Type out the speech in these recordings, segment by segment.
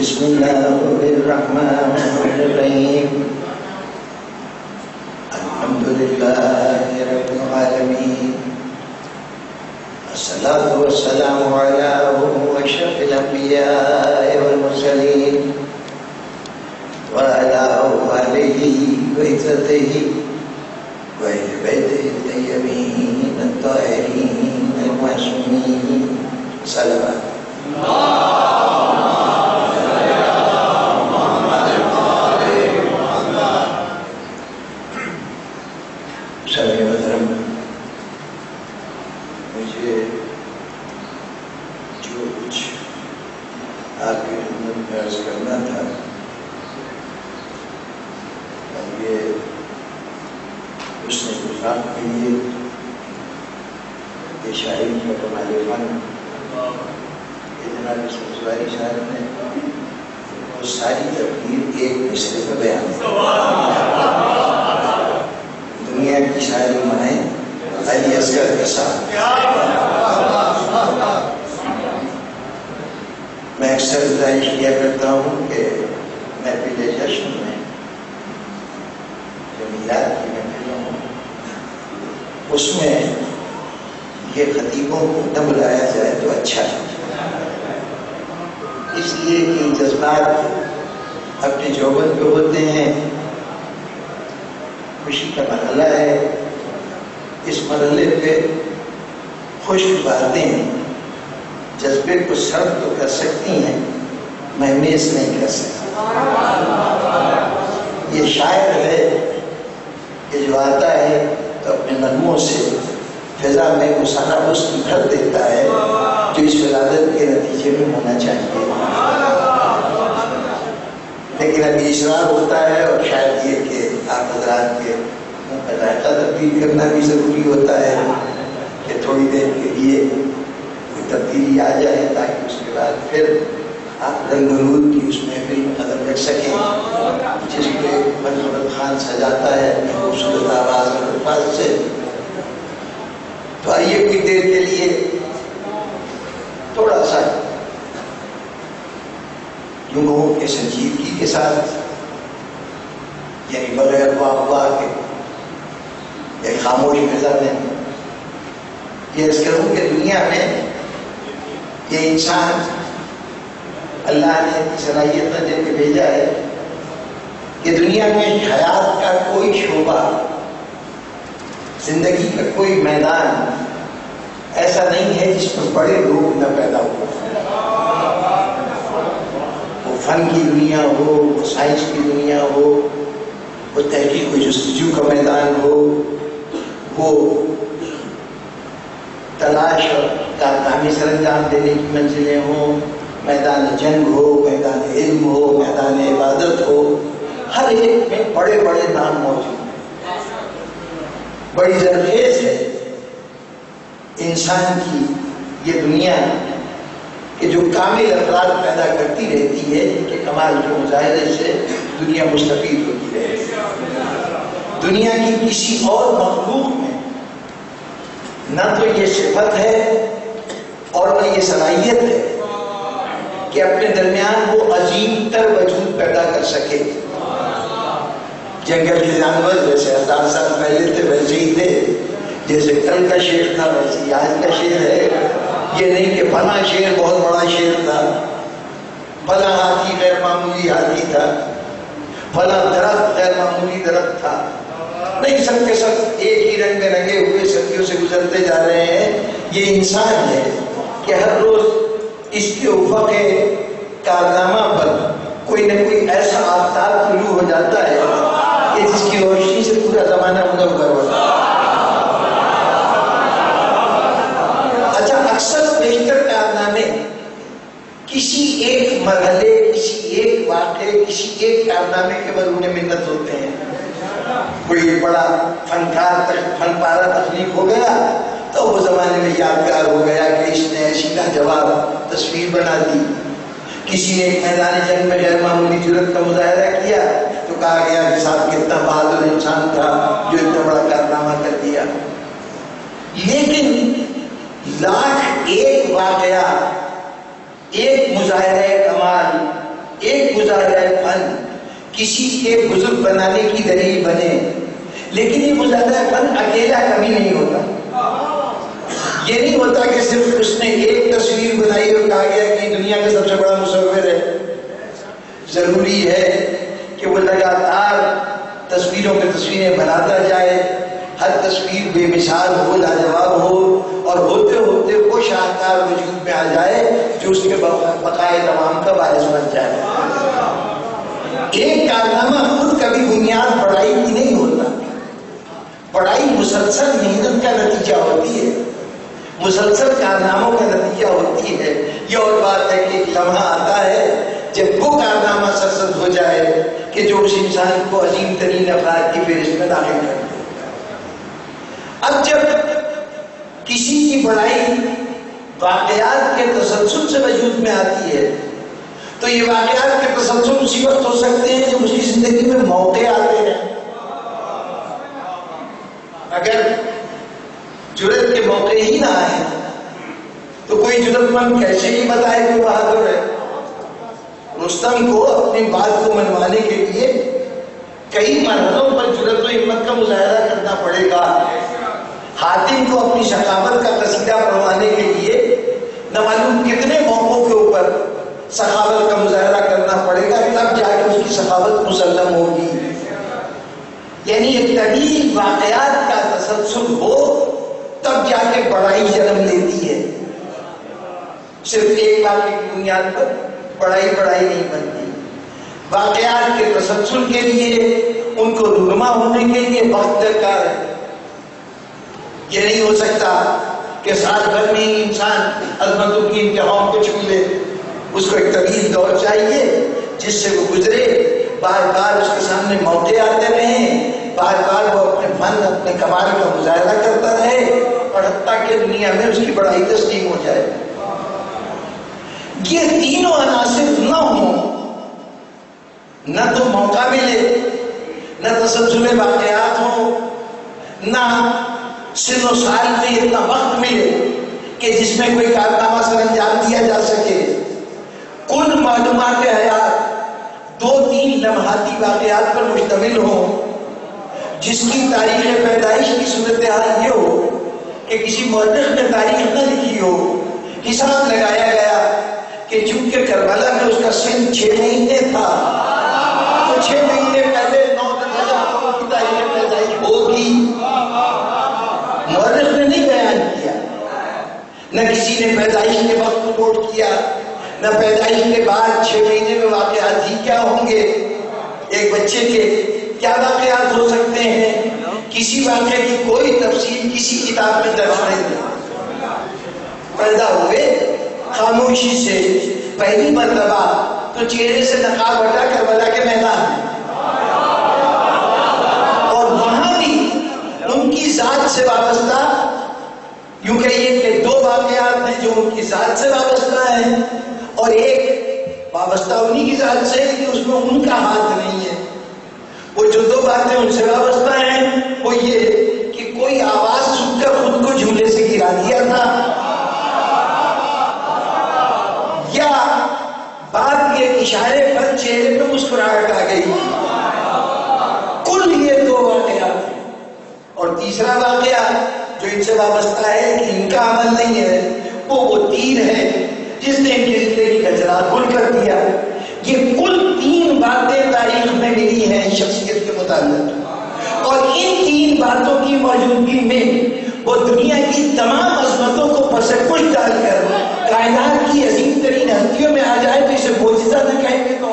بسم الله الرحمن الرحيم الحمد لله رب العالمين الصلاة والسلام على أشرف الأنبياء والمرسلين وعلى آله وعزته وأهل بيته الطيبين الطاهرين المعصومين صلوات مجھے جو کچھ آپ کی خدمت میں عرض کرنا تھا اب یہ اس نے گزار کے لیے یہ شاعری کا کمال فن یہ جناب سبزواری صاحب نے وہ ساری تقریر ایک مصرے کا بیان دنیا کی ساری مائیں علی اصغر کے ساتھ میں اکثر گزارش کیا کرتا ہوں کہ محفل جشن میں جو میلاد کی محفلوں ہوں اس میں یہ خطیبوں کو نہ بلایا جائے تو اچھا ہے، اس لیے کہ جذبات اپنے جوبن پہ ہوتے ہیں، خوشی کا مرحلہ ہے، اس مرحلے پہ خشک باتیں جذبے کو سرد تو کر سکتی ہیں، مہمیز نہیں کر سکتی۔ یہ شاعر ہے کہ جو آتا ہے تو اپنے نغموں سے فضا میں وہ سارا حسن بھر دیتا ہے جو اس ولادت کے نتیجے میں ہونا چاہیے، لیکن ابھی اصرار ہوتا ہے اور شاید یہ کہ آپ حضرات کے ذائقہ تبدیل کرنا بھی ضروری ہوتا ہے کہ تھوڑی دیر کے لیے کوئی تبدیلی آ جائے تاکہ اس کے بعد پھر آپ رنگ رود کی اس محفل میں قدم رکھ سکیں جس کو محمد خان سجاتا ہے اپنی خوبصورت آواز اور الفاظ سے۔ تو آئیے کوئی دیر کے لیے تھوڑا سا یوں کہوں کہ سنجیدگی کے ساتھ، یعنی بغیر واہ کے ایک خاموش فضا میں یہ عرض کروں کہ دنیا میں یہ انسان اللہ نے صلاحیت نہ دے کے بھیجا ہے کہ دنیا میں حیات کا کوئی شعبہ، زندگی کا کوئی میدان ایسا نہیں ہے جس پر بڑے لوگ نہ پیدا ہو، وہ فن کی دنیا ہو، وہ سائنس کی دنیا ہو، وہ تحقیق و جستجو کا میدان ہو، وہ تلاش اور کارنامے سر انجام دینے کی منزلیں ہوں، میدان جنگ ہو، میدان علم ہو، میدان عبادت ہو، ہر ایک میں بڑے بڑے نام موجود ہیں۔ بڑی زرخیز ہے انسان کی یہ دنیا کہ جو کامل افراد پیدا کرتی رہتی ہے کہ کمال کے مظاہرے سے دنیا مستفید ہوتی رہے۔ دنیا کی کسی اور مخلوق میں نہ تو یہ صفت ہے اور نہ یہ صلاحیت ہے کہ اپنے درمیان وہ عظیم تر وجود پیدا کر سکے۔ جنگل کے جانور جیسے 1000 سال پہلے تھے ویسے ہی تھے، جیسے کل کا شیر تھا ویسے ہی آج کا شیر ہے۔ یہ نہیں کہ فلاں شیر بہت بڑا شیر تھا، فلاں ہاتھی غیر معمولی ہاتھی تھا، فلاں درخت غیر معمولی درخت تھا، نہیں، سب کے سب ایک ہی رنگ میں رنگے ہوئے صدیوں سے گزرتے جا رہے ہیں۔ یہ انسان ہے کہ ہر روز اس کے افق کارنامہ پر کوئی نہ کوئی ایسا آفتاب طلوع ہو جاتا ہے کہ جس کی روشنی سے پورا زمانہ منور ہوتا ہے۔ اچھا، اکثر بیشتر کارنامے کسی ایک مرحلے، کسی ایک واقعے، کسی ایک کارنامے کے بعد انہیں منت ہوتے ہیں۔ کوئی بڑا فنکار فن پارا تخلیق ہو گیا تو وہ زمانے میں یادگار ہو گیا کہ اس نے ایسی لاجواب تصویر بنا دی۔ کسی نے ایک میدان جنگ میں غیر معمولی جرأت کا مظاہرہ کیا تو کہا گیا کہ صاحب کتنا بہادر انسان تھا جو اتنا بڑا کارنامہ کر دیا۔ لیکن لاکھ ایک واقعہ، ایک مظاہرہ کمال کسی کے بزرگ بنانے کی دلیل بنے، لیکن یہ مجاہدہ فن اکیلا کبھی نہیں ہوتا۔ یہ نہیں ہوتا کہ صرف اس نے ایک تصویر بنائی اور کہا گیا کہ دنیا کا سب سے بڑا مصور ہے۔ ضروری ہے کہ وہ لگاتار تصویروں پہ تصویریں بناتا جائے، ہر تصویر بے مثال ہو، لاجواب ہو، اور ہوتے ہوتے وہ شاہکار وجود میں آ جائے جو اس کے بقائے تمام کا باعث بن جائے۔ ایک کارنامہ خود کبھی بنیاد پڑھائی کی نہیں ہوتا، پڑھائی مسلسل محنت کا نتیجہ ہوتی ہے، مسلسل کارناموں کا نتیجہ ہوتی ہے۔ یہ اور بات ہے کہ ایک لمحہ آتا ہے جب وہ کارنامہ سرزد ہو جائے کہ جو اس انسان کو عظیم ترین افراد کی فہرست میں داخل کر دے۔ اب جب کسی کی بڑائی واقعات کے تسلسل سے وجود میں آتی ہے تو یہ واقعات کے تسلسل اسی وقت ہو سکتے ہیں جب اس کی زندگی میں موقع آتے ہیں۔ اگر جرأت کے موقع ہی نہ آئے تو کوئی جرأت مند کیسے ہی بتائے کہ بہادر ہے؟ رستم کو اپنی بات کو منوانے کے لیے کئی مرحلوں پر جرأت و ہمت کا مظاہرہ کرنا پڑے گا۔ حاتم کو اپنی سخاوت کا قصیدہ پڑھوانے کے لیے نہ معلوم کتنے موقعوں کے اوپر سخاوت کا مظاہرہ کرنا پڑے گا، تب جا کے اس کی سخاوت مسلم ہوگی۔ یعنی ایک طویل واقعات کا تسلسل ہو تب جا کے بڑائی جنم لیتی ہے۔ صرف ایک واقعے کی بنیاد پر بڑائی نہیں بنتی۔ واقعات کے تسلسل کے لیے، ان کو رونما ہونے کے لیے وقت درکار ہے۔ یہ نہیں ہو سکتا کہ سال بھر میں انسان عظمتوں کی انتہاؤں کو چھو لے، اس کو ایک طویل دور چاہیے جس سے وہ گزرے، بار بار اس کے سامنے موقع آتے رہیں، بار بار وہ اپنے فن اپنے کمال کا مظاہرہ کرتا رہے، اور حتیٰ کہ دنیا میں اس کی بڑائی تسلیم ہو جائے۔ یہ تینوں عناصر نہ ہوں، نہ تو موقع ملے، نہ تسلسل واقعات ہوں، نہ سن و سال میں اتنا وقت ملے کہ جس میں کوئی کارنامہ سر انجام دیا جا سکے، کل معلومات حیات 2-3 لمحاتی واقعات پر مشتمل ہوں، جس کی تاریخ پیدائش کی صورتحال یہ ہو کہ کسی مورخ نے تاریخ نہ لکھی ہو، حساب لگایا گیا کہ چونکہ کربلا میں اس کا سن 6 مہینے تھا تو 6 مہینے پہلے 9-10 کی تاریخ پیدائش ہوگی۔ مورخ نے نہیں بیان کیا، نہ کسی نے پیدائش کے وقت رپورٹ کیا، نہ پیدائش کے بعد 6 مہینے میں واقعات ہی کیا ہوں گے، ایک بچے کے کیا واقعات ہو سکتے ہیں، کسی واقعے کی کوئی تفصیل کسی کتاب میں درج نہیں ہے۔ پیدا ہوئے خاموشی سے، پہلی مرتبہ تو چہرے سے نقاب ہٹا کربلا کے میدان میں، اور وہاں بھی ان کی ذات سے وابستہ، یوں کہیے کہ 2 واقعات ہیں جو ان کی ذات سے وابستہ ہیں، اور ایک وابستہ انہی کی ذات سے لیکن اس میں ان کا ہاتھ نہیں ہے۔ وہ جو 2 باتیں ان سے وابستہ ہیں وہ یہ کہ کوئی آواز سن کر خود کو جھولے سے گرا دیا تھا، یا بات کے اشارے پر چہرے پہ مسکراہٹ آ گئی۔ کل یہ 2 واقعات ہیں، اور تیسرا واقعہ جو ان سے وابستہ ہے کہ ان کا عمل نہیں ہے، وہ تیر ہے جس نے ان کی زندگی کا چراغ گل کر دیا۔ یہ کل 3 باتیں تاریخ میں ملی ہیں شخصیت کے متعلق، اور ان 3 باتوں کی موجودگی میں وہ دنیا کی تمام عظمتوں کو پس پش ڈال کر کائنات کی عظیم ترین ہستیوں میں آ جائے تو اسے معجزہ نہ کہیں گے تو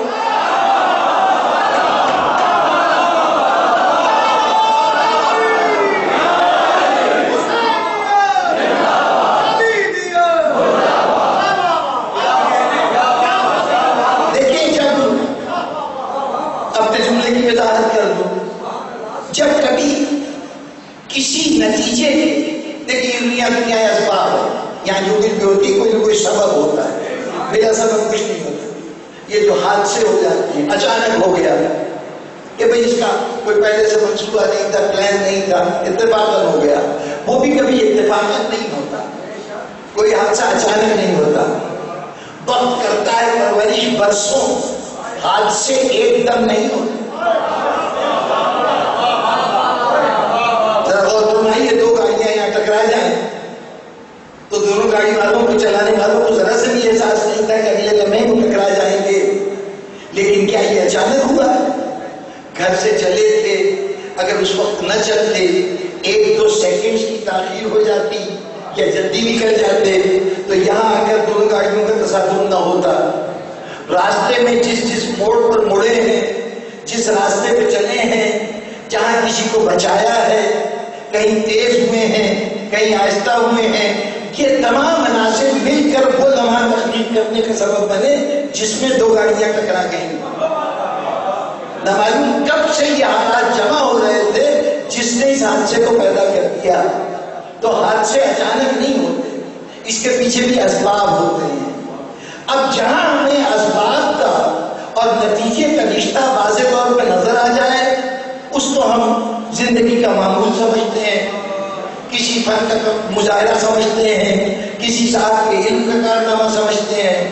جب کبھی کسی نتیجے دیکھیے دنیا اسباب ہے، یہاں جو کچھ بھی ہوتی ہے کوئی سبب ہوتا ہے، بلا سبب کچھ نہیں ہوتا۔ یہ جو حادثے ہو جاتے ہیں، اچانک ہو گیا کہ بھئی اس کا کوئی پہلے سے منصوبہ نہیں تھا، پلان نہیں تھا، اتفاقاً ہو گیا، وہ بھی کبھی اتفاقاً نہیں ہوتا، کوئی حادثہ اچانک نہیں ہوتا، وقت کرتا ہے پرورش برسوں، حادثے ایک دم نہیں ہوتے۔ ذرا غور فرمائیے، دو گاڑیاں یہاں ٹکرا جائیں تو دونوں گاڑی والوں کو، چلانے والوں کو ذرا سے بھی احساس نہیں تھا کہ اگلے لمحے وہ ٹکرا جائیں گے. لیکن کیا یہ اچانک ہوا؟ گھر سے چلے تھے، اگر اس وقت نہ چلتے، ایک دو سیکنڈز کی تاخیر ہو جاتی یا جلدی نکل جاتے تو یہاں آ کر دونوں گاڑیوں کا تصادم نہ ہوتا. راستے میں جس موڑ پر مڑے ہیں، جس راستے پہ چلے ہیں، جہاں کسی کو بچایا ہے، کہیں تیز ہوئے ہیں، کہیں آہستہ ہوئے ہیں، یہ تمام عناصر مل کر وہ لمحہ تخلیق کرنے کا سبب بنے جس میں دو گاڑیاں ٹکرا گئیں. نہ معلوم کب سے یہ حالات جمع ہو رہے تھے جس نے اس حادثے کو پیدا کر دیا. تو حادثے اچانک نہیں ہوتے، اس کے پیچھے بھی اسباب ہوتے ہیں. اب جہاں ہمیں اسباب کا اور نتیجے کا رشتہ واضح طور پہ نظر آ جائے، اس کو ہم زندگی کا معمول سمجھتے ہیں، کسی فن کا مظاہرہ سمجھتے ہیں، کسی صاحب کے علم کا کارنامہ سمجھتے ہیں.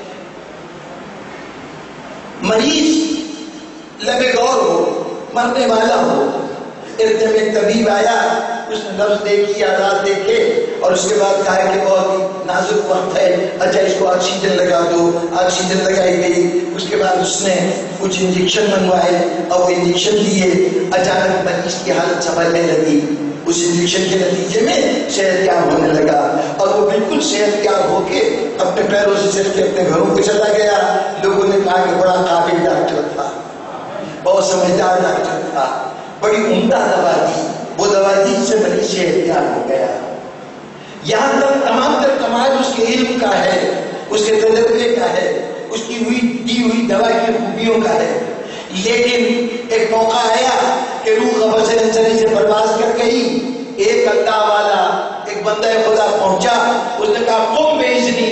مریض لبے غور ہو، مرنے والا ہو، ارد میں ایک طبیب آیا، اس نے نبض دیکھی، آداد دیکھے اور اس کے بعد کہا کہ بہت ہی نازک وقت ہے، اچھا اس کو آکسیجن لگا دو. آکسیجن لگائی گئی. اس کے بعد اس نے کچھ انجیکشن منگوائے اور وہ انجیکشن دیے. اچانک مریض کی حالت سنبھلنے لگی. اس انجیکشن کے نتیجے میں صحت یاب ہونے لگا اور وہ بالکل صحت یاب ہو کے اپنے پیروں سے چل کے اپنے گھروں کو چلا گیا. لوگوں نے کہا کہ بڑا قابل ڈاکٹر تھا، بہت سمجھدار ڈاکٹر تھا، بڑی عمدہ دوا دی، وہ دوا دی سے مریض صحت یاب ہو گیا. یہاں تک تمام تر کمال اس کے علم کا ہے، اس کے تجربے کا ہے، اس کی دی ہوئی دوا کی خوبیوں کا ہے. لیکن ایک موقع آیا کہ روح قبض انسانی سے پرواز کر گئی. ایک اللہ والا، ایک بندہ خدا پہنچا، اس نے کہا قم بإذنی.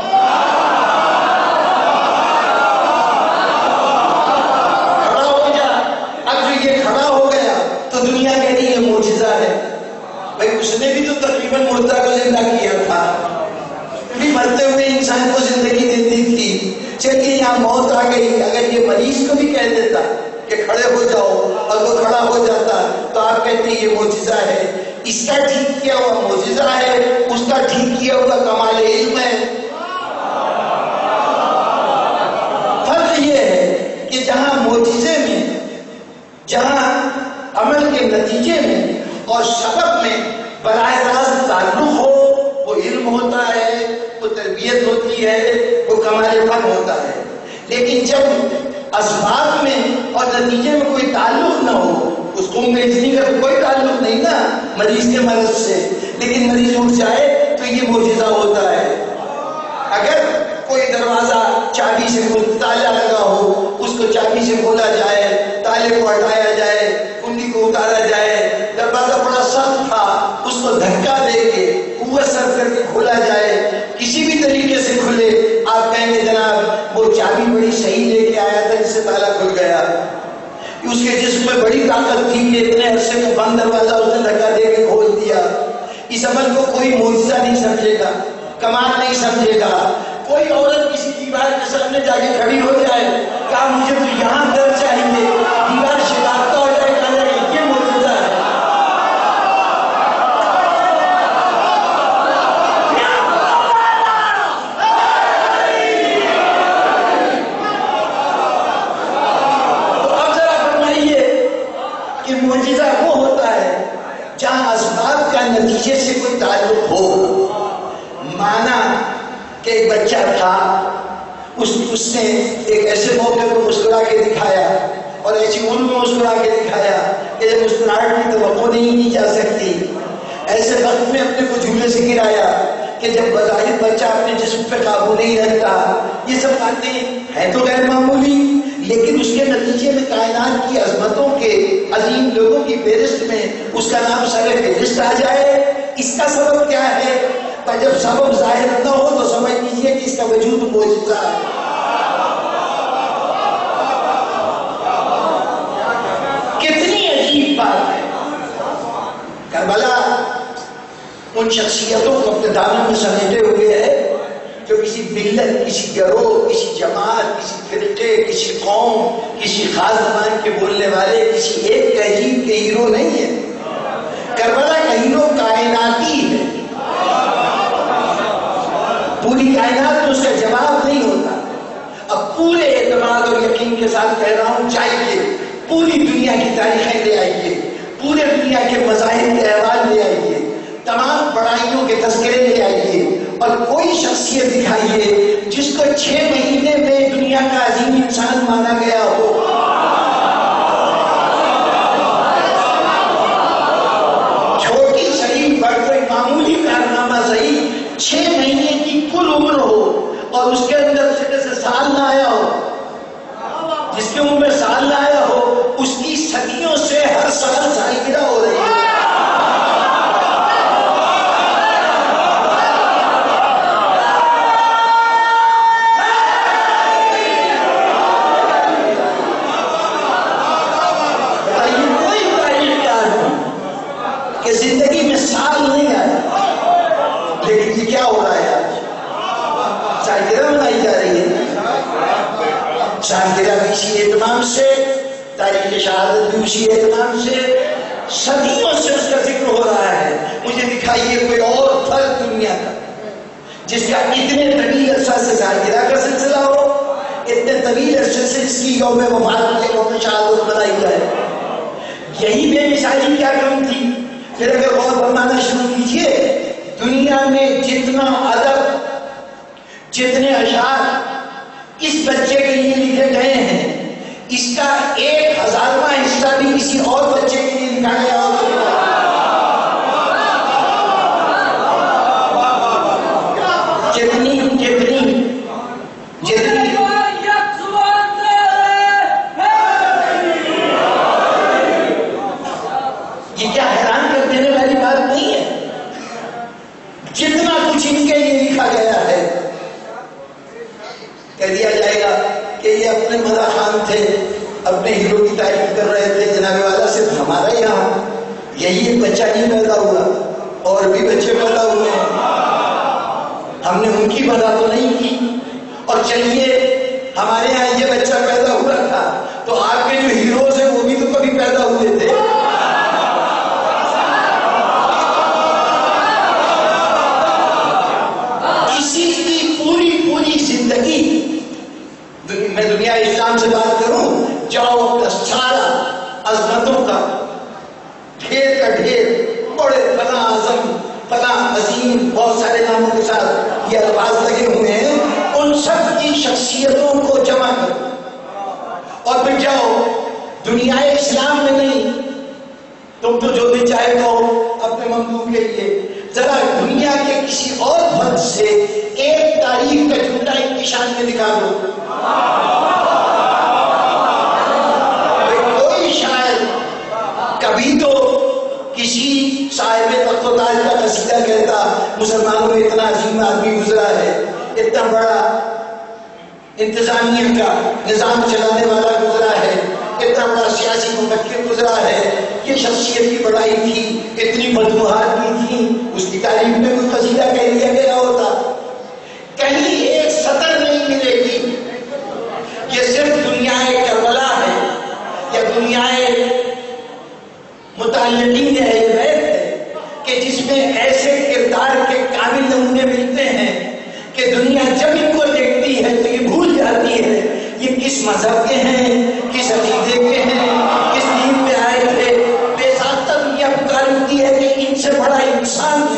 کھڑا ہو جا. اب جو یہ کھڑا ہو گیا تو دنیا کہتی یہ معجزہ ہے. بھائی اس نے بھی تو تقریباً مردہ کو زندہ کیا تھا، بھی مرتے ہوئے انسان کو زندگی دیتی تھی. چلیے یہاں موت آ گئی. اگر یہ مریض کو بھی کہہ دیتا کہ کھڑے ہو جاؤ اور وہ کھڑا ہو جاتا تو آپ کہتے ہیں یہ معجزہ ہے. اس کا ٹھیک کیا ہوا معجزہ ہے، اس کا ٹھیک کیا ہوا کمال علم ہے. فرق یہ ہے کہ جہاں معجزے میں، جہاں عمل کے نتیجے میں اور سبب میں براہ راست تعلق ہو، وہ علم ہوتا ہے، وہ تربیت ہوتی ہے، وہ کمال فن ہوتا ہے. لیکن جب اسباب میں اور نتیجے میں کوئی تعلق نہ ہو، اس کو بإذنی کا تو کوئی تعلق نہیں نا مریض کے مرض سے، لیکن مریض اٹھ جائے تو یہ معجزہ ہوتا ہے. اگر کوئی دروازہ چابی سے تالا لگا ہو، اس کو چابی سے کھولا جائے، تالے کو ہٹایا جائے، کنڈی کو اتارا جائے، دروازہ بڑا سخت تھا، اس کو دھکا دے کے قوت صرف کر کے کھولا جائے، کسی بھی طریقے سے کھلے، آپ کہیں گے جناب وہ چابی بڑی صحیح لے کے آیا تھا جس سے تالا کھل گیا. اس کے جسم میں بڑی طاقت تھی کہ اتنے عرصے میں بند دروازہ اس نے دھکا دے کے کھول دیا. اس عمل کو کوئی معجزہ نہیں سمجھے گا، کمال نہیں سمجھے گا. کوئی عورت کسی دیوار کے سامنے جا کے کھڑی ہو جائے، کہا مجھے تو یہاں در چاہیے، دیوار شکافتہ ہو جائے، کہا جائے یہ معجزہ ہے. معجزہ وہ ہوتا ہے جہاں اسباب کا نتیجے سے کوئی تعلق ہو. مانا کہ ایک بچہ تھا، اس نے ایک ایسے موقع کو مسکرا کے دکھایا اور ایسی عمر میں مسکرا کے دکھایا کہ جب مسکراہٹ کی توقع نہیں کی جا سکتی. ایسے وقت میں اپنے کو جھولے سے گرایا کہ جب بظاہر بچہ اپنے جسم پہ قابو نہیں رکھتا. یہ سب باتیں ہیں تو غیر معمولی، لیکن اس کے نتیجے میں کائنات کی عظمتوں کے عظیم لوگوں کی فہرست میں اس کا نام سر فہرست آ جائے. اس کا سبب کیا ہے؟ پر جب سبب ظاہر نہ ہو تو سمجھ لیجیے کہ اس کا وجود معجزہ ہے. کتنی عجیب بات ہے. کربلا ان شخصیتوں کو اپنے دامن میں سمیٹے ہوئے ہے جو کسی ملت، کسی گروہ، کسی جماعت، کسی فرقے، کسی قوم، کسی خاص زبان کے بولنے والے، کسی ایک تہذیب کے ہیرو نہیں ہے۔ کربلا کا ہیرو کائناتی ہے، پوری کائنات تو اس کا جواب نہیں ہوتا۔ اب پورے اعتماد اور یقین کے ساتھ کہہ رہا ہوں، چاہیے پوری دنیا کی تاریخیں لے آئیے، پورے دنیا کے مذاہب کے احوال لے آئیے، تمام بڑائیوں کے تذکرے لے آئیے، اور کوئی شخصیت دکھائیے جس کو 6 مہینے میں دنیا کا عظیم انسان مانا گیا ہو۔ چھوٹی صحیح، بڑھ کوئی معمولی کارنامہ صحیح، 6 مہینے کی کل عمر ہو اور اس کے اندر سے سال نہ آیا ہو، جس کے عمر میں سال نہ آیا ہو، اس کی صدیوں سے ہر سال سالگرہ ہو رہی ہے۔ زندگی میں سال نہیں آیا، لیکن یہ کیا ہو رہا ہے آج؟ سالگرہ منائی جا رہی ہے۔ سالگرہ بھی اسی اہتمام سے، تاریخ شہادت بھی اسی اہتمام سے، صدیوں سے اس کا ذکر ہو رہا ہے۔ مجھے دکھائیے کوئی اور فرد دنیا کا جس کا اتنے طویل عرصہ سے سالگرہ کا سلسلہ ہو، اتنے طویل عرصے سے اس کی یوم وفات کے یوم شہادت منائی جائے۔ یہی بے مثالی کیا کم تھی؟ پھر اگر غور فرمانا شروع کیجئے، دنیا میں جتنا ادب، جتنے اشعار اس بچے کے لیے لکھے گئے ہیں، اس کا 1000واں حصہ بھی کسی اور بچے کے لیے لکھا گیا ہو۔ جتنی یہ کیا حیران کر دینے والی بات نہیں ہے؟ جتنا کچھ ان کے لیے لکھا گیا ہے، کہہ دیا جائے گا کہ یہ اپنے مدح خان تھے، اپنے ہیرو کی تعریف کر رہے تھے، جناب والا صرف ہمارے یہاں یہی ایک بچہ نہیں پیدا ہوا، اور بھی بچے پیدا ہوئے ہیں، ہم نے ان کی مدح تو نہیں کی۔ اور چلیے ہمارے یہاں یہ بچہ پیدا ہوا تھا، تو آپ کے جو ہیروز ہیں وہ بھی تو کبھی پیدا ہوئے تھے۔ میں دنیا اسلام سے بات کروں، جاؤ کا سارا عظمتوں کا ڈھیر کا ڈھیر، بڑے فلاں اعظم، فلاں عظیم، بہت سارے ناموں کے ساتھ یہ الفاظ لگے ہوئے ہیں، ان سب کی شخصیتوں کو جمع کرو اور پھر جاؤ دنیا اسلام میں نہیں، تم تو جو بھی چاہے کہو اپنے ممدوح کے لیے، ذرا دنیا کے کسی اور فرد سے ایک تاریخ کا جملہ ان کی شان میں دکھا دو۔ کوئی شاعر کبھی تو کسی صاحب تخت و تاج کا قصیدہ کہتا، مسلمانوں میں اتنا عظیم آدمی گزرا ہے، اتنا بڑا انتظامیہ کا نظام چلانے والا گزرا ہے، اتنا بڑا سیاسی مفکر گزرا ہے، یہ شخصیت کی بڑائی تھی، اتنی مطبوعات بھی تھی، اس کی تعریف میں کوئی قصیدہ کہہ دیا گیا ہوتا۔ کہیں ایک سطر نہیں ملے گی۔ یہ صرف دنیا کربلا ہے یا دنیا متعلقین اہل بیت ہے کہ جس میں ایسے کردار کے کامل نمونے ملتے ہیں کہ دنیا جب ان کو دیکھتی ہے تو یہ بھول جاتی ہے یہ کس مذہب کے ہیں، کس عقیدے کے ہیں، کس دین پہ آئے تھے۔ بے ضابطہ دنیا پکارتی ہے کہ ان سے بڑا انسان ہے۔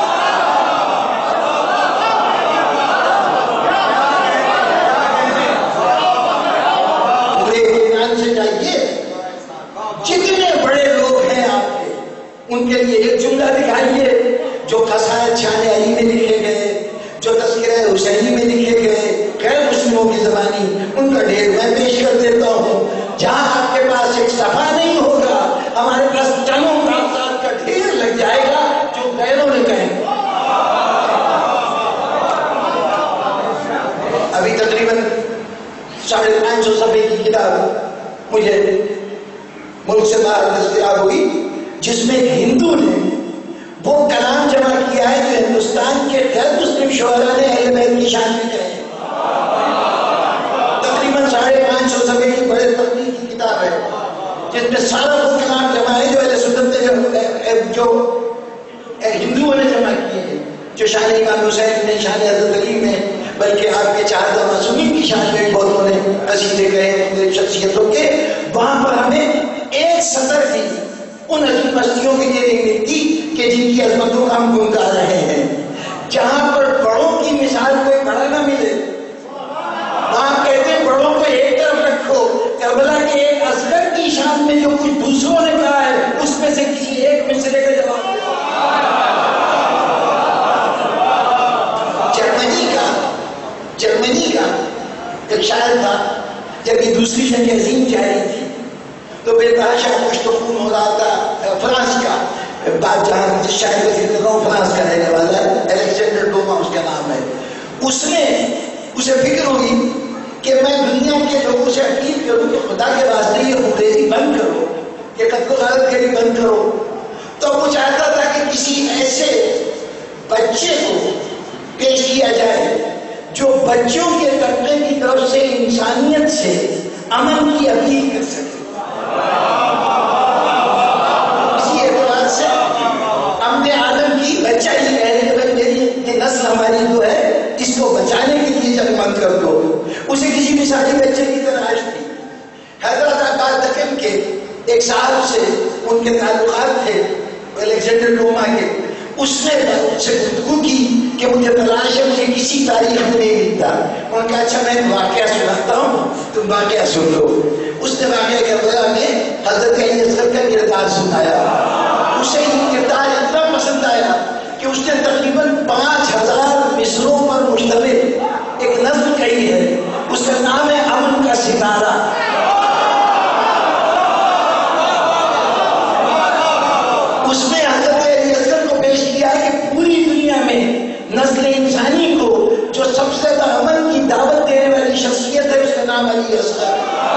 جتنے بڑے لوگ ہیں آپ کے، ان کے لیے ایک جملہ دکھائیے جو قصائد شان علی میں لکھے گئے، جو تذکرہ حسینی میں لکھے گئے، غیر مسلموں کی زبانی، ان کا ڈھیر میں پیش کر دیتا ہوں۔ جہاں آپ کے پاس ایک صفحہ نہیں ہوگا، ہمارے پاس ٹنوں کاغذات کا ڈھیر لگ جائے گا جو غیروں نے کہیں۔ ابھی تقریباً 550 صفحے کی کتاب مجھے ملک سے باہر دستیاب ہوئی، جس میں ہندو نے وہ کلام جمع کیا ہے جو ہندوستان کے غیر مسلم شعراء نے اہل بیت کی شان میں کہے. تقریباً 550 صفحے کی بڑے تقریر کی کتاب ہے جس میں سارا وہ کلام جمع ہے جو اہل سنت نے جو ہندوؤں نے جمع کیے ہیں، جو شان امام حسین نے، شان حضرت علی میں، بلکہ آپ کے چہارہ معصومین کی شان میں بہتوں نے قصیدے کہے شخصیتوں کے. وہاں پر ہمیں ایک سطر بھی ان عظیم ہستیوں کی یہ نہیں ملتی کہ جن کی عظمتوں کا ہم گنگا رہے ہیں. جہاں پر بڑوں کی مثال کوئی بڑا نہ ملے وہاں کہتے ہیں بڑوں کو ایک طرف رکھو. کربلا کے ایک اصغر کی شان میں جو کچھ دوسروں نے کہا ہے اس میں سے کسی ایک مسئلے کا جواب دو. جرمنی کا ایک شاعر تھا، جب یہ دوسری جنگ عظیم جاری تھی تو بے تحاشا کچھ خون ہو رہا تھا. فرانس کا بات، جہاں جس شاعر کا ذکر کر رہا ہوں فرانس کا رہنے والا ہے، الیگزینڈر ڈوما اس کا نام ہے. اسے فکر ہوئی کہ میں دنیا کے لوگوں سے اپیل کروں کہ خدا کے واسطے یہ انگریزی بند کرو، یہ قتل و غارت کے لیے بند کرو. تو وہ چاہتا تھا کہ کسی ایسے بچے کو پیش کیا جائے جو بچوں کے طبقے کی طرف سے انسانیت سے امن کی اپیل کر سکے. اسی اعتبار سے امن عالم کی بچہ ہی ہے کہ میری یہ نسل ہماری جو ہے اس کو بچانے کے لیے جنگ بند کر دو. اسے کسی مثالی بچے کی تلاش تھی. حیدرآباد دکن کے ایک صاحب سے ان کے تعلقات تھے الیگزینڈر ڈوما کے. اس نے ان سے گفتگو کی کہ مجھے تلاش ہے، مجھے کسی تاریخ میں نہیں ملتا. انہوں نے کہا اچھا میں واقعہ سناتا ہوں تم واقعہ سن لو. اس نے واقعہ کربلا میں حضرت علی اصغر کا کردار سنایا. اسے یہ کردار اتنا پسند آیا کہ اس نے تقریباً 5000 مصروں پر مشتمل ایک نظم کہی ہے. اس کا نام ہے امن کا ستارہ. اس میں حضرت علی اصغر کو پیش کیا کہ پوری دنیا میں نسل انسانی کو جو سب سے زیادہ امن کی دعوت دینے والی شخصیت ہے اس کا نام علی اصغر.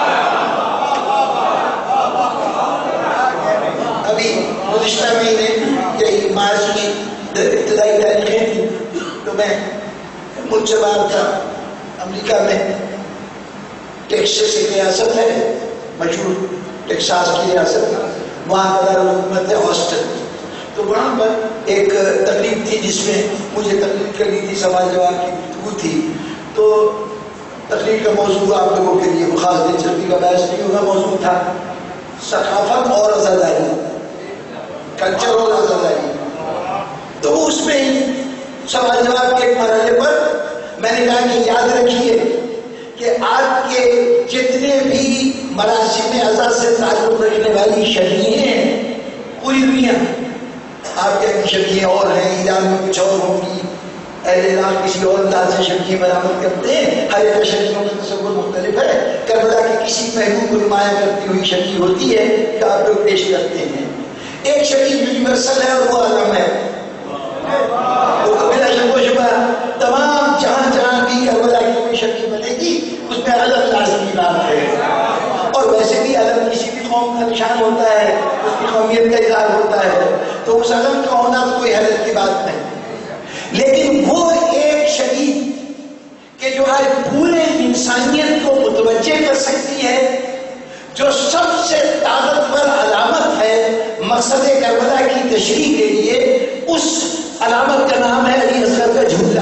ابھی گزشتہ مہینے یہی مارچ کی ابتدائی تاریخیں تھی تو میں ملک سے باہر تھا. امریکہ میں ٹیکساس ایک ریاست ہے، مشہور ٹیکساس کی ریاست، وہاں کا دارالحکومت ہے ہاسٹل. تو وہاں پر ایک تقریب تھی جس میں مجھے تقریر کرنی تھی، سوال جواب کی گفتگو تھی. تو تقریر کا موضوع آپ لوگوں کے لیے خاص دلچسپی کا باعث نہیں ہوگا. موضوع تھا ثقافت اور عزاداری، کلچر اور عزاداری. تو اس میں سوال جواب کے ایک مرحلے پر میں نے کہا کہ یاد رکھیے کہ آپ کے جتنے بھی مراسم عزا سے تعلق رکھنے والی شبیہیں ہیں پوری دنیا، آپ کے شبیہیں اور ہیں، ایران میں کچھ اور ہوں گی، اہل عراق کسی اور انداز سے شبیہیں برآمد کرتے ہیں. ہر ایک شبیہوں کا تصور مختلف ہے. کربلا کے کسی پہلو کو نمایاں کرتی ہوئی شبیہ ہوتی ہے کہ آپ لوگ پیش کرتے ہیں. ایک شبیہ یونیورسل ہے اور وہ عالم ہے. وہ بلا شک و شبہ تمام جہاں بھی کربلا کی کوئی شبیہ بنے گی اس میں الگ لازمی بات ہے. اور ویسے بھی علم کسی بھی قوم کا نشان ہوتا ہے، اس کی قومیت کا اظہار ہوتا ہے، تو اس علم کا ہونا تو کوئی حیرت کی بات نہیں. لیکن وہ ایک شہید کہ جو آج پورے انسانیت کو متوجہ کر سکتی ہے، جو سب سے طاقتور علامت ہے مقصد کربلا کی تشریح کے لیے، اس علامت کا نام ہے علی اصغر کا جھولا.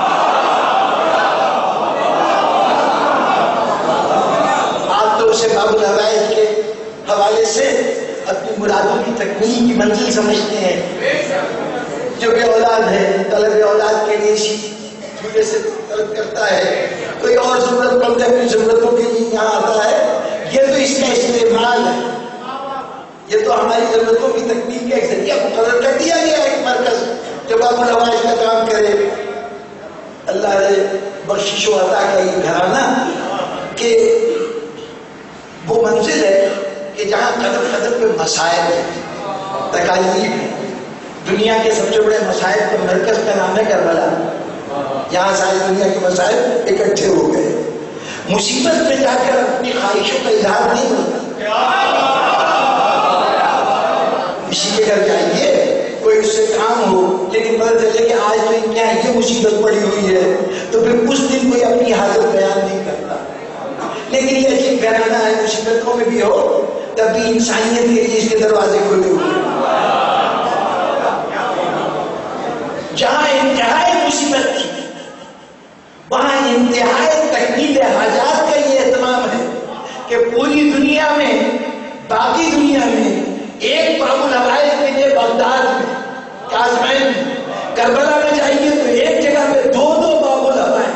آپ تو اسے باب العوائد کے حوالے سے اپنی مرادوں کی تکمیل کی منزل سمجھتے ہیں. جو بے اولاد ہے طلب اولاد کے لیے اسی جھولے سے طلب کرتا ہے، کوئی اور ضرورت مند اپنی ضرورتوں کے لیے یہاں آتا ہے. یہ تو اس کا استعمال ہے، یہ تو ہماری ضرورتوں کی تکمیل کا ایک ذریعہ مقرر کر دیا گیا ایک مرکز جو باب العوائد کا کام کرے. اللہ نے بخشش و عطا کا یہ گھرانہ کہ وہ منزل ہے کہ جہاں قدم قدم پہ مسائل ہیں، تکالیف ہیں. دنیا کے سب سے بڑے مسائل کا مرکز کا نام ہے کربلا. یہاں ساری دنیا کے مسائل اکٹھے ہو گئے. مصیبت میں جا کر اپنی خواہشوں کا اظہار نہیں ہوتا. کسی کے گھر جائیے، کوئی اس سے کام پتہ چلے کہ آج تو ان کے یہاں یہ مصیبت پڑی ہوئی ہے تو پھر اس دن کوئی اپنی حالت بیان نہیں کرتا. لیکن یہ عجیب گھرانہ ہے، مصیبتوں میں بھی ہو تب بھی انسانیت کے لیے اس کے دروازے کھلے ہوئے ہیں. جہاں انتہائی مصیبت تھی وہاں انتہائی تکمیل حاجات کا یہ اہتمام ہے کہ پوری دنیا میں، باقی دنیا میں ایک باب الحوائج ملے بغداد میں، کاظمین میں. کربلا میں جائیے تو ایک جگہ پہ دو باب الحوائج.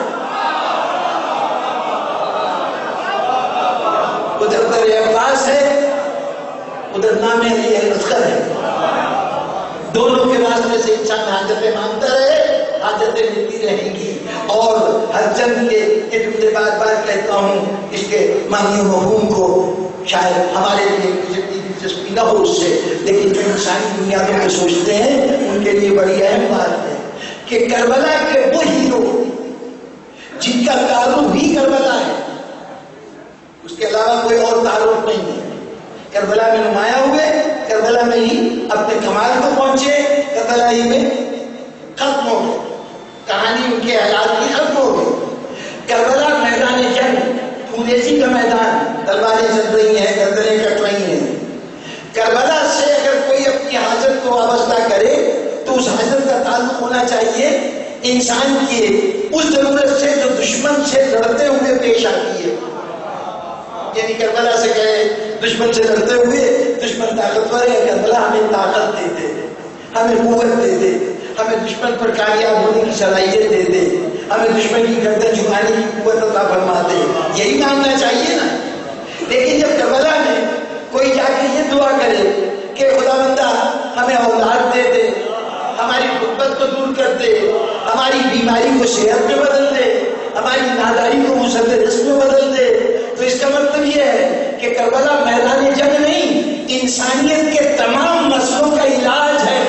ادھر در عباس ہے، ادھر نام علی اصغر ہے. دونوں کے واسطے سے انسان حاجتیں مانگتا رہے، حاجتیں ملتی رہیں گی. اور ہر چند کے یہ جملے بار بار کہتا ہوں، اس کے معنی و مفہوم کو شاید ہمارے لیے جتنی دلچسپی نہ ہو اس سے، لیکن جو انسانی بنیادوں میں سوچتے ہیں ان کے لیے بڑی اہم بات ہے کہ کربلا کے وہ ہیرو جن کا تعلق ہی کربلا ہے، اس کے علاوہ کوئی اور تعلق نہیں ہے. کربلا میں نمایاں ہوئے، کربلا میں ہی اپنے کمال کو پہنچے، کربلا ہی میں ختم ہو گئے. کہانی ان کے حالات کی ختم ہو گئی. کربلا میدان جنگ، خونریزی کا میدان، تلواریں چل رہی ہیں، گردنیں کٹ رہی ہیں. کربلا سے اگر کوئی اپنی حاجت کو وابستہ کرے تو اس حاجت کا تعلق ہونا چاہیے انسان کی اس ضرورت سے جو دشمن سے لڑتے ہوئے پیش آتی ہے. یعنی کربلا سے کہے دشمن سے لڑتے ہوئے، دشمن طاقتور ہے، کربلا ہمیں طاقت دے دے، ہمیں قوت دے دے، ہمیں دشمن پر کامیاب ہونے کی صلاحیت دے دے، ہمیں دشمن کی گردن جھکانے کی قوت عطا فرما دے. یہی مانگنا چاہیے نا. لیکن جب کربلا میں کوئی جا کے یہ دعا کرے کہ خدا بندہ ہمیں اولاد دے دے، ہماری غربت کو دور کر دے، ہماری بیماری کو صحت میں بدل دے، ہماری ناداری کو مسد رزق میں بدل دے، تو اس کا مطلب یہ ہے کہ کربلا میدان جنگ نہیں، انسانیت کے تمام مسئلوں کا علاج ہے.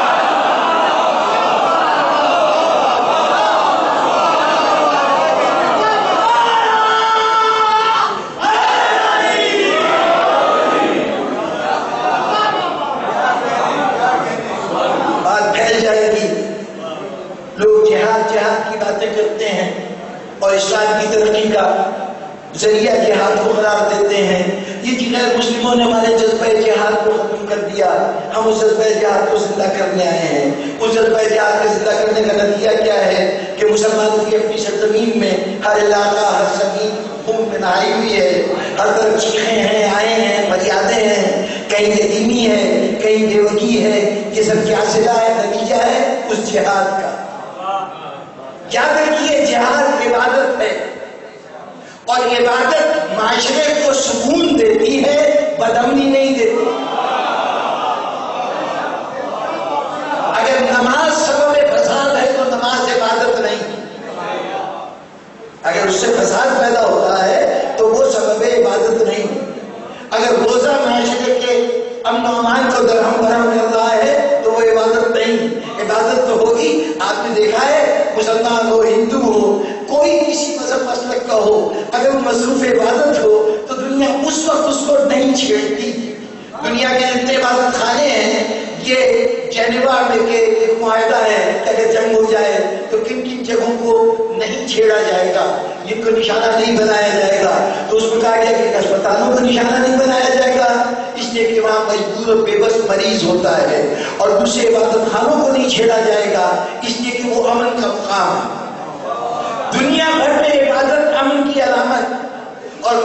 اور اسلام کی ترقی کا ذریعہ جہاد کو قرار دیتے ہیں. یہ غیر مسلموں نے ہمارے جذبہ جہاد کو ختم کر دیا. ہم اس جذبہ جہاد کو زندہ کرنے آئے ہیں. اس جذبہ جہاد کو زندہ کرنے کا نتیجہ کیا ہے کہ مسلمانوں کی اپنی سرزمین میں ہر علاقہ، ہر زمین خون میں نہائی ہوئی ہے. ہر طرف چیخیں ہیں، آئے ہیں، مریادیں ہیں، کہیں یتیمی ہے، کہیں بیوگی ہے. یہ سب کیا صلہ ہے، نتیجہ ہے اس جہاد کا. یاد رکھیے جہاد عبادت ہے اور عبادت معاشرے کو سکون دیتی ہے، بدامنی نہیں دیتی. اگر نماز سبب فساد ہے تو نماز عبادت نہیں. اگر اس سے فساد پیدا ہوتا ہے تو وہ سبب عبادت نہیں. اگر روزہ معاشرے کے امن و امان کو درہم برہم کر رہا ہے تو وہ عبادت نہیں. عبادت تو ہوگی. آپ نے دیکھا ہے مسلمان ہو، ہندو ہو، کوئی کسی مذہب مسلک کا ہو، اگر وہ مصروف عبادت ہو تو دنیا اس وقت اس کو نہیں چھیڑتی. دنیا کے جتنے عبادت خانے ہیں یہ جنیوا میں کے ایک معاہدہ ہے کہ اگر جنگ ہو جائے تو کن کن جگہوں کو نہیں چھیڑا جائے گا، جن کو نشانہ نہیں بنایا جائے گا. تو اس میں کہا گیا کہ اسپتالوں کو نشانہ نہیں بنایا جائے گا اس لیے کہ وہاں مجبور و بے بس مریض ہوتا ہے. اور دوسرے عبادت خانوں کو نہیں چھیڑا جائے گا اس لیے کہ وہ امن کا مقام ہے. دنیا بھر میں عبادت امن کی علامت اور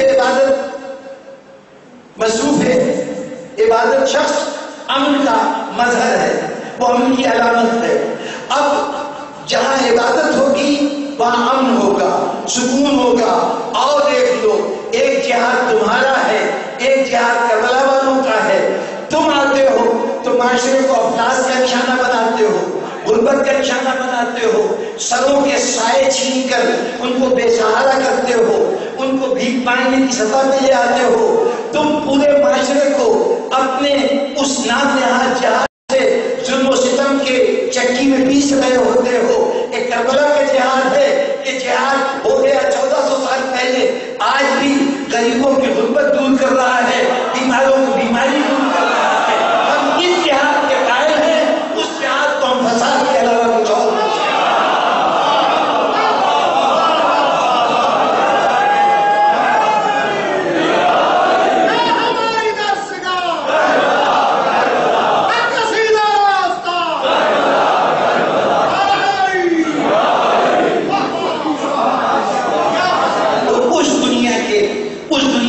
مصروف عبادت شخص امن کا مظہر ہے، وہ امن کی علامت ہے. اب جہاں عبادت ہوگی وہاں امن ہوگا، سکون ہوگا. اور دیکھ لو، ایک جہاد تمہارا ہے، ایک جہاد کربلا والوں کا ہے. تم آتے ہو تو معاشرے کو افلاس کا نشانہ بناتے ہو، غربت کا نشانہ بناتے ہو، سروں کے سائے چھین کر ان کو بے سہارا کرتے ہو، ان کو بھیک مانگنے کی سطح پہ لے آتے ہو. تم پورے معاشرے کو اپنے اس نام نہاد جہاد سے ظلم و ستم کے چکی میں پیس رہے ہوتے ہو. ایک کربلا کا جہاد ہے. یہ جہاد ہو گیا 1400 سال پہلے، آج بھی غریبوں کی غربت دور کر رہا ہے، بیماروں کی بیماری دور کر رہا ہے. ہم اس جہاد کے قائل ہیں. اس جہاد کو ہم فساد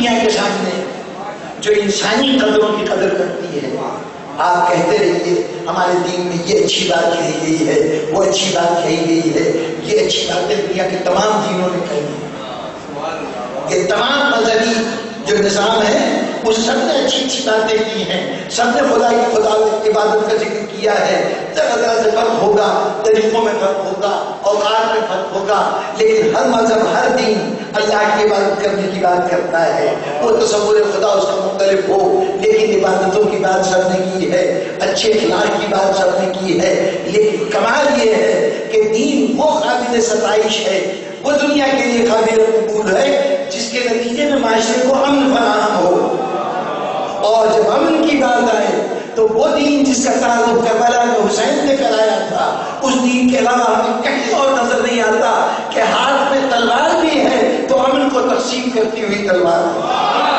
دنیا کے سامنے جو انسانی قدروں کی قدر کرتی ہے، آپ کہتے رہیے ہمارے دین میں یہ اچھی بات کہی گئی ہے، وہ اچھی بات کہی گئی ہے، یہ اچھی باتیں دنیا کے تمام دینوں نے کہی ہیں، یہ تمام مذہبی جو نظام ہے وہ سب نے اچھی اچھی باتیں کی ہیں، سب نے خدا کی عبادت کا ذکر کیا ہے، طرح طرح سے فرق ہوگا، طریقوں میں فرق ہوگا، اوقات میں فرق ہوگا، لیکن ہر مذہب ہر دین اللہ کی عبادت کرنے کی بات کرتا ہے، وہ تصور خدا اس کا مختلف ہو، لیکن عبادتوں کی بات سب نے کی ہے، اچھے اخلاق کی بات سب نے کی ہے، لیکن کمال یہ ہے کہ دین وہ قابل ستائش ہے، وہ دنیا کے لیے قابل قبول ہے جس کے نتیجے میں معاشرے کو امن فراہم ہو، اور جب امن کی بات آئے تو وہ دین جس کا تعلق کربلا میں حسین نے کرایا تھا، اس دین کے علاوہ ہمیں کہیں اور نظر نہیں آتا کہ ہاتھ میں تلوار بھی ہے تو امن کو تقسیم کرتی ہوئی تلوار ہے،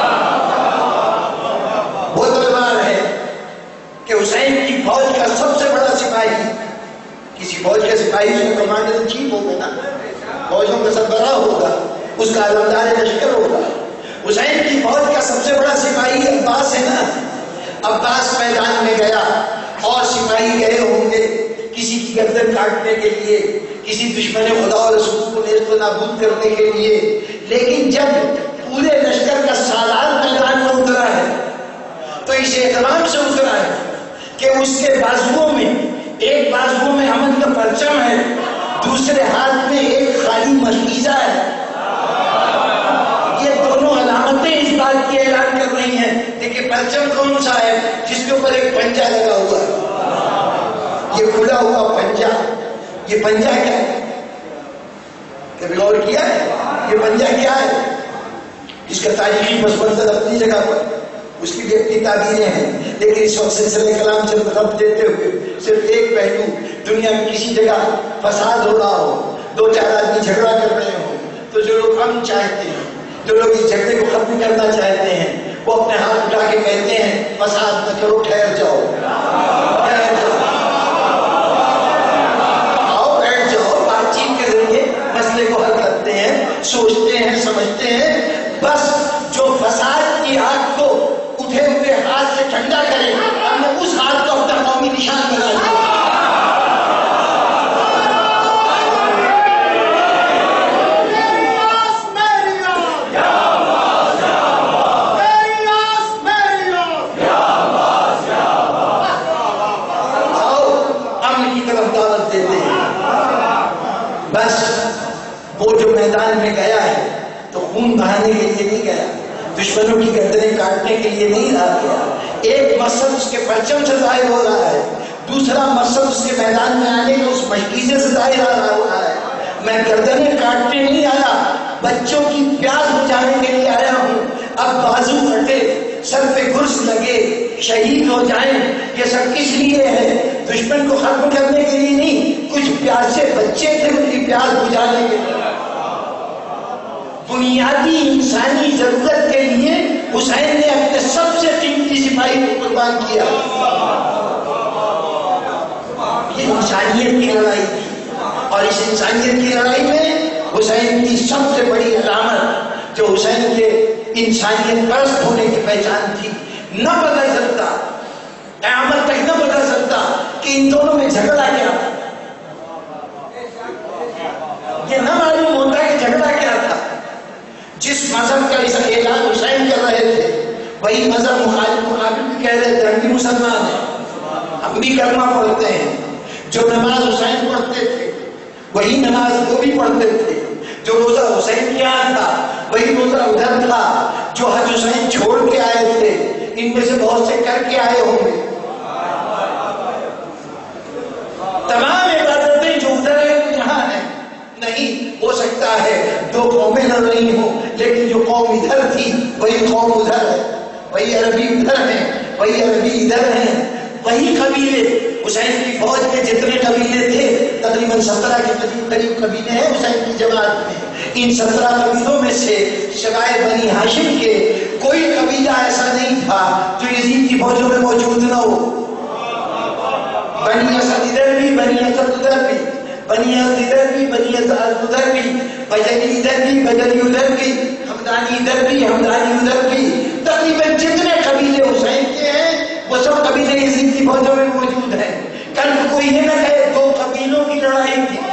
وہ تلوار ہے کہ حسین کی فوج کا سب سے بڑا سپاہی، کسی فوج کا سپاہی اس میں کمانڈر ان چیف ہوگا نا، فوجوں کا سربراہ ہوگا، اس کا علمدار لشکر ہوگا، حسین کی فوج کا سب سے بڑا سپاہی عباس ہے نا، عباس میدان میں گیا اور سپاہی گئے ہوں گے کسی کی گردن کاٹنے کے لیے، کسی دشمن خدا اور رسول کو نیست و نابود کرنے کے لیے، لیکن جب پورے لشکر کا سالار میدان میں اترا ہے تو اس احترام سے اترا ہے کہ اس کے بازوؤں میں، ایک بازو میں امن کا پرچم ہے، دوسرے ہاتھ میں ایک خالی مشکیزہ ہے، یہ دونوں علامتیں اس بات کی اعلان کر رہی ہیں کہ پرچم کون سا ہے؟ جس کے اوپر ایک پنجہ لگا ہوا ہے، یہ کھلا ہوا پنجہ، یہ پنجہ کیا ہے؟ کبھی غور کیا ہے یہ پنجہ کیا ہے؟ اس کا تاریخی پس منظر اپنی جگہ پر، اس کی بھی اپنی تعبیریں ہیں، لیکن اس وقت سلسلے کلام سے ربط دیتے ہوئے صرف ایک پہلو، دنیا میں کسی جگہ فساد ہو رہا ہو، دو چار آدمی جھگڑا کر رہے ہوں تو جو لوگ امن چاہتے ہیں، جو لوگ اس جھگڑے کو ختم کرنا چاہتے ہیں، وہ اپنے ہاتھ اٹھا کے کہتے ہیں فساد نہ کرو، ٹھہر جاؤ، ٹھہر جاؤ، آؤ بیٹھ جاؤ، بات چیت کے ذریعے مسئلے کو حل کرتے ہیں، سوچتے ہیں، سمجھتے ہیں، بس جو فساد کی آگ کو اٹھے ہوئے ہاتھ سے ٹھنڈا کرے، ہم نے اس ہاتھ کو اپنا قومی نشان بنا دیا۔ بس وہ جو میدان میں گیا ہے تو خون بہانے کے لیے نہیں گیا، دشمنوں کی گردنیں کاٹنے کے لیے نہیں رہا گیا، ایک مقصد اس کے پرچم سے ظاہر ہو رہا ہے، دوسرا مقصد اس کے میدان میں آنے کا اس مشکیزے سے ظاہر ہو رہا ہے، میں گردنیں کاٹنے نہیں آیا، بچوں کی پیاس بجھانے کے لیے آیا ہوں، اب بازو کٹے، سر پہ گرز لگے، شہید ہو جائیں، یہ سب کس لیے ہے؟ دشمن کو ختم کرنے کے لیے نہیں، کچھ پیاسے بچے تھے ان کی پیاس بجھانے کے لیے، بنیادی انسانی ضرورت کے لیے حسین نے اپنے سب سے قیمتی سپاہی کو قربان کیا، یہ انسانیت کی لڑائی تھی، اور اس انسانیت کی لڑائی میں حسین کی سب سے بڑی علامت جو حسین کے انسانیت پرست ہونے کی پہچان تھی، نہ بدل سکتا، قیامت تک نہ بدل سکتا کہ ان دونوں میں جھگڑا کیا تھا، یہ نہ معلوم ہوتا کہ جھگڑا کیا تھا، جس مذہب کا اس اعلان حسین کر رہے تھے وہی مذہب مخالف بھی کہہ رہے تھے ہم بھی مسلمان ہیں، ہم بھی کلمہ پڑھتے ہیں، جو نماز حسین پڑھتے تھے وہی نماز وہ بھی پڑھتے تھے، جو روزہ حسین کے یہاں تھا وہی روزہ ادھر تھا، جو حج حسین چھوڑ کے آئے تھے ان میں سے بہت سے کر کے آئے ہوں گے، تمام عبادتیں جو ادھر ہے وہ یہاں ہیں، نہیں ہو سکتا ہے دو قومیں لڑ رہی ہوں لیکن جو قوم ادھر تھی وہی قوم ادھر ہے، وہی عربی ادھر ہیں، وہی عربی ادھر ہیں، وہی قبیلے، حسین کی فوج کے جتنے قبیلے تھے تقریباً 17 کے قریب قبیلے ہیں حسین کی جماعت میں، ان 17 قبیلوں میں سے سوائے بنی ہاشم کے کوئی قبیلہ ایسا نہیں تھا جو یزید کی فوجوں میں موجود نہ ہو، بنی اسد ادھر بھی، بنی اسد ادھر بھی، بنی اسد ادھر بھی، بنی اسد ادھر بھی، بجلی ادھر بھی، بجلی ادھر بھی، ہم حمدانی ادھر بھی حمدانی ادھر بھی، تقریباً جتنے قبیلے حسین کے ہیں وہ سب قبیلے یزید کی فوجوں میں موجود ہیں. کل کوئی یہ نہ کہے دو قبیلوں کی لڑائی تھی.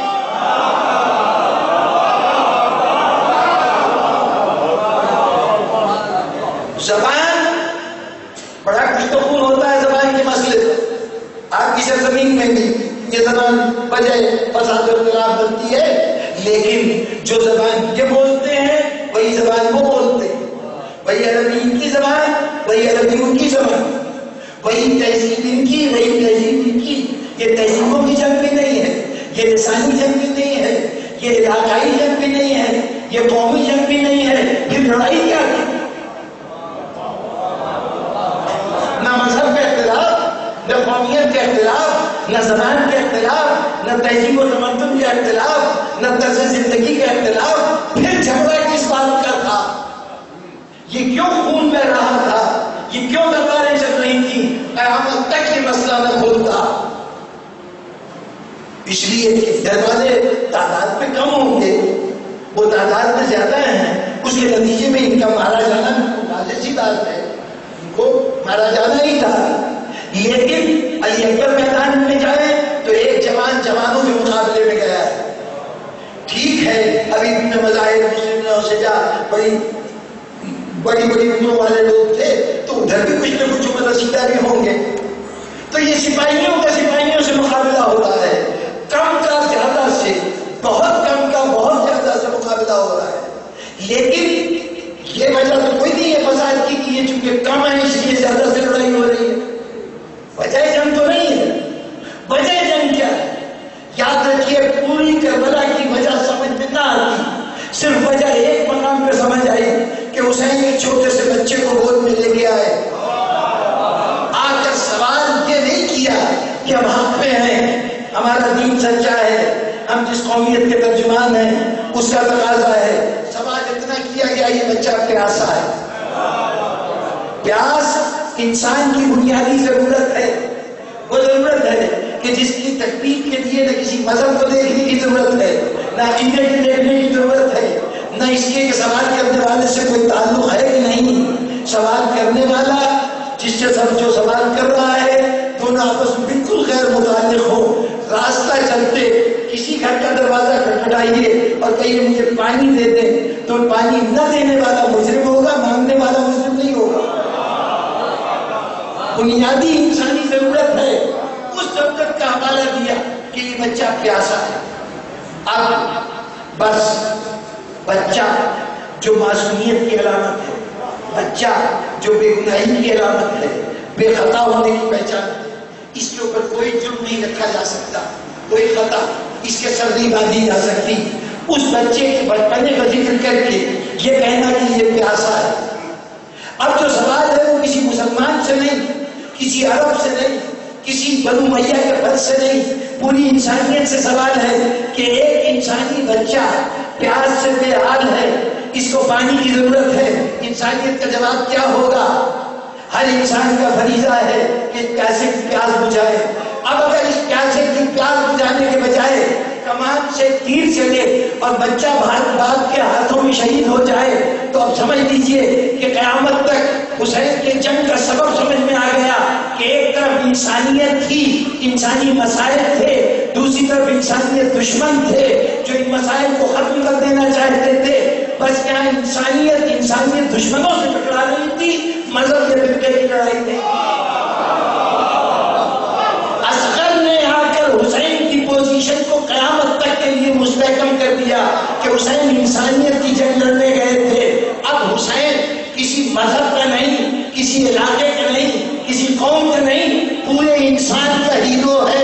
زبان بڑا گفتگو ہوتا ہے زبان کے مسئلے پر. آپ کی سرزمین میں بھی یہ زبان وجہ فساد و اختلاف بنتی ہے، لیکن جو زبان یہ بولتے ہیں وہی زبان وہ بولتے ہیں، وہی عربی ان کی زبان، وہی عربی ان کی زبان، وہی تہذیب ان کی، وہی تہذیب ان کی. یہ تہذیبوں کی جنگ بھی نہیں ہے، یہ لسانی جنگ بھی نہیں ہے، یہ علاقائی جنگ بھی نہیں ہے، یہ قومی جنگ بھی نہیں ہے. پھر لڑائی کیا ہے؟ نہ مذہب کا اختلاف، نہ قومیت کا اختلاف، نہ زبان کا اختلاف، نہ تہذیب و تمدن کا اختلاف، نہ طرز زندگی کا اختلاف. پھر جھگڑا کس بات کا تھا؟ یہ کیوں خون بہ رہا تھا؟ یہ کیوں تلواریں چل رہی تھیں؟ قیامت تک یہ مسئلہ نہ کھلتا. اس لیے کہ دروازے تعداد میں کم ہوں گے، وہ تعداد میں زیادہ ہیں، اس کے نتیجے میں ان کا مارا جانا واضح سی بات ہے، ان کو مارا جانا ہی تھا. لیکن علی اکبر میدان میں جائیں تو ایک جوان جوانوں کے مقابلے میں گیا ہے. ٹھیک ہے ابھی اتنے مظاہر مسلم نے سے جا بڑی عمروں والے لوگ تھے تو ادھر بھی کچھ نہ کچھ عمر رسیدہ بھی ہوں گے. تو یہ سپاہیوں سے مقابلہ ہوتا ہے، کم کا زیادہ سے، بہت کم کا بہت زیادہ سے مقابلہ ہو رہا ہے. لیکن یہ وجہ تو کوئی نہیں ہے فساد کی کہ یہ چونکہ کم ہے اس لیے زیادہ سے لڑائی ہو رہی ہے. وجہ جنگ تو نہیں ہے. وجہ جنگ کیا ہے؟ یاد رکھیے پوری کربلا کی وجہ سمجھ میں نہ آتی، صرف وجہ ایک مقام پہ سمجھ آئی کہ حسین ایک چھوٹے سے بچے کو گود میں لے کے آئے، آ کر سوال یہ نہیں کیا کہ ہم حق پہ ہیں، ہمارا دین سچا ہے، ہم جس قومیت کے ترجمان ہیں اس کا تقاضا ہے. سوال اتنا کیا گیا یہ بچہ پیاسا ہے. پیاس انسان کی بنیادی ضرورت ہے. وہ ضرورت ہے کہ جس کی تکلیف کے لیے نہ کسی مذہب کو دیکھنے کی ضرورت ہے، نہ عقیدے کو دیکھنے کی ضرورت ہے، نہ اس کے کہ سوال کرنے والے سے کوئی تعلق ہے کہ نہیں. سوال کرنے والا جس سے جو سوال کر رہا ہے دونوں آپس میں بالکل غیر متعلق ہو. راستہ چلتے کسی گھر کا دروازہ کھٹکھٹائیے اور کہیے مجھے پانی دے دیں تو پانی نہ دینے والا مجرم ہوگا، مانگنے والا مجرم نہیں ہوگا. بنیادی انسانی ضرورت ہے. اس ضرورت کا حوالہ دیا کہ یہ بچہ پیاسا ہے. اب بس بچہ جو معصومیت کی علامت ہے، بچہ جو بے گناہی کی علامت ہے، بے خطا ہونے کی پہچان ہے، اس کے اوپر کوئی جرم نہیں رکھا جا سکتا، کوئی خطا اس کے سر نہیں باندھی جا سکتی. اس بچے کے بچپنے کا ذکر کر کے یہ کہنا کہ یہ پیاسا ہے. اب جو سوال ہے وہ کسی مسلمان سے نہیں، کسی عرب سے نہیں، کسی بنو امیہ کے فرد سے نہیں، پوری انسانیت سے سوال ہے کہ ایک انسانی بچہ پیاس سے بے حال ہے، اس کو پانی کی ضرورت ہے. انسانیت کا جواب کیا ہوگا؟ ہر انسان کا فریضہ ہے کہ پیاسے کی پیاس بجھائے. اب اگر اس پیاسے کی پیاس بجھانے کے بجائے کمان سے تیر چلے اور بچہ باپ کے ہاتھوں میں شہید ہو جائے تو اب سمجھ لیجئے کہ قیامت تک حسین کے جنگ کا سبب سمجھ میں آ گیا کہ ایک طرف انسانیت تھی، انسانی مسائل تھے، دوسری طرف انسانیت دشمن تھے جو ان مسائل کو ختم کر دینا چاہتے تھے. بس کیا انسانیت دشمنوں سے ٹکرا رہی تھی، مذہب یا فرقے کی لڑائی نہیں. اصغر نے آ کر حسین کی پوزیشن کو قیامت تک کے لیے مستحکم کر دیا کہ حسین انسانیت کی جنگ لڑنے گئے تھے. اب حسین کسی مذہب کا نہیں، کسی علاقے کا نہیں، کسی قوم کا نہیں، پورے انسان کا ہیرو ہے.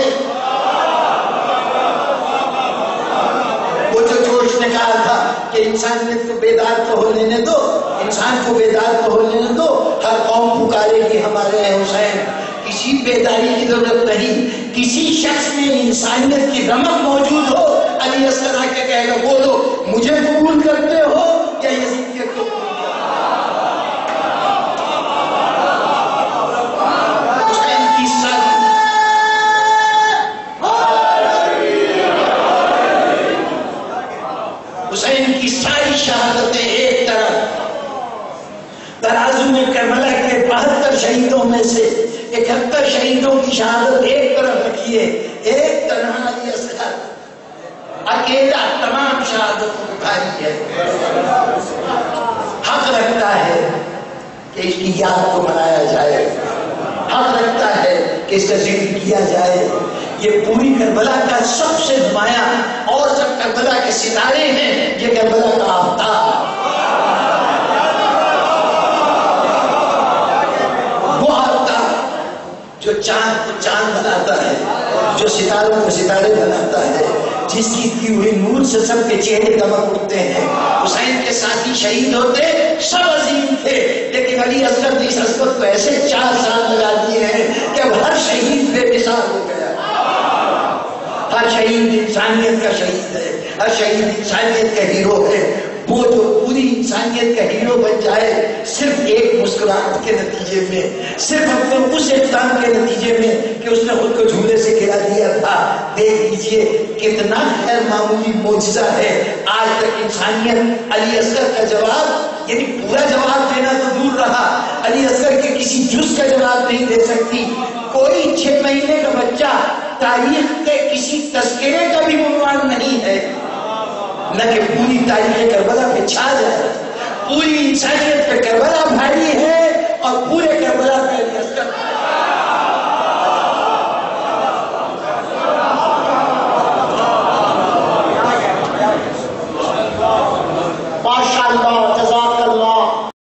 وہ جو جوش نے کہا تھا کہ انسانیت کو بیدار تو ہو لینے دو، انسان کو بیدار تو ہو لینے دو، ہر قوم پکارے گی ہمارے حسین. کسی بیداری کی ضرورت نہیں. کسی شخص میں انسانیت کی رمق موجود ہو، علی اصغر آ کے کہے گا بولو مجھے قبول کرتے ہو یا یزیدیت کو؟ حسین کی ساری شہادتیں ایک طرف قرآن میں کربلا کے 72 شہیدوں میں سے 71 شہیدوں کی شہادت ایک طرف رکھیے، ایک تنہا علی اصغر اکیلا تمام شہادتوں کو بھاری ہے، حق رکھتا ہے کہ اس کی یاد کو منایا جائے، حق رکھتا ہے کہ اس کا ذکر کیا جائے۔ یہ پوری کربلا کا سب سے نمایاں اور سب کربلا کے ستارے ہیں، یہ کربلا کا آفتاب، وہ آفتاب جو چاند کو چاند بناتا ہے، جو ستاروں کو ستارے بناتا ہے، جس کی دی ہوئی نور سے سب کے چہرے دمک اٹھتے ہیں۔ حسین کے ساتھی شہید ہوتے سب عظیم تھے، لیکن علی اصغر نے اس عظمت کو ایسے 4 سال لگا دیے ہیں کہ اب ہر شہید بے مثال ہو گیا۔ ہر شہید انسانیت کا شہید ہے، ہر شہید انسانیت کا ہیرو ہے۔ وہ جو پوری انسانیت کا ہیرو بن جائے صرف ایک مسکراہٹ کے نتیجے میں، صرف اپنے اس اقدام کے نتیجے میں کہ اس نے خود کو جھولے سے گرا دیا تھا۔ دیکھ لیجئے کتنا غیر معمولی معجزہ ہے۔ آج تک انسانیت علی اصغر کا جواب، یعنی پورا جواب دینا تو دور رہا، علی اصغر کے کسی جز کا جواب نہیں دے سکتی۔ کوئی 6 مہینے کا بچہ تاریخ کے کسی تذکرے کا بھی عنوان نہیں ہے، نہ کہ پوری تاریخ کربلا پہ چھا جائے، پوری انسانیت پہ کربلا